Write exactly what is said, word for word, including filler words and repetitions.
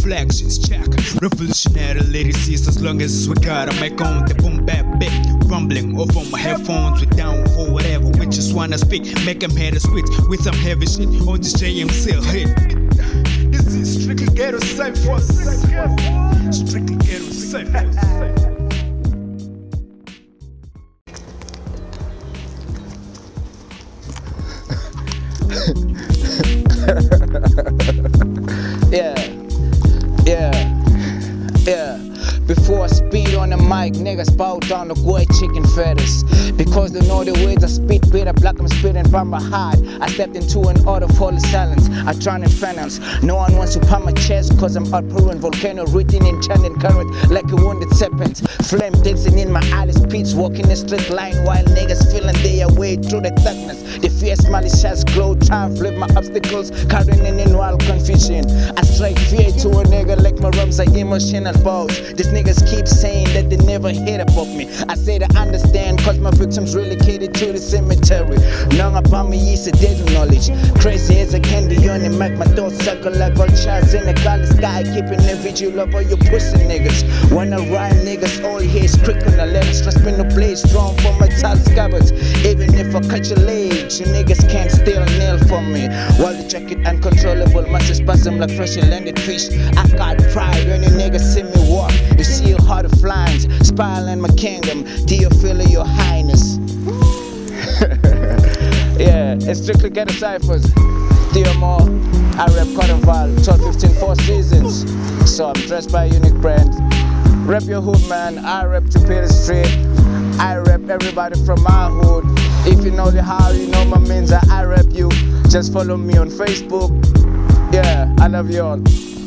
reflections, check. Revolutionary lyricist, as long as we got a mic on the boom bap beat. Rumbling off on my headphones with down for whatever. We just wanna speak, make them head a switch with some heavy shit on this J M C hit. This is strictly Ghetto Cyphers. Strictly Ghetto Cyphers. Yeah, yeah, yeah. Before I speed on the mic, niggas bow down to white chicken feathers. Because they know the words I spit bitter, black I'm spitting by my heart. I stepped into an art of holy silence. I drown in finance. No one wants to pump my chest, cause I'm outpouring volcano, written in chanting current like a wounded serpent. Flame dancing in my eyes, pits walking a straight line while niggas feeling their way through the darkness. The fierce malicious glow, try and flip my obstacles, carrying in wild confusion. I strike fear to a nigga like my rums are emotional bows. These niggas keep saying that they never heard about me. I say I understand, cause my victims relocated to the cemetery. None about me is a dead knowledge. Crazy as a candy on the mic, my thoughts circle like vultures in the cloudy sky, keeping a vigil over your pussy niggas. When I rhyme, niggas all hear creak on the letters. Trust me, no blade strong for my tall scabbards. Even if I cut your legs, you niggas can't steal a nail from me. While the jacket uncontrollable, muscle spasm like freshly landed fish. I got pride when you niggas see me walk. You see a heart of lines, spiral in my kingdom. Theo, feel your highness. Yeah, it's strictly Ghetto Cyphers. Theo more, I rep Carnival, twelve, fifteen, four seasons. So I'm dressed by a unique brand. Rep your hood, man. I rep to Peter Street. I rep everybody from my hood. If you know the how, you know my means. I rep you. Just follow me on Facebook. Yeah, I love you all.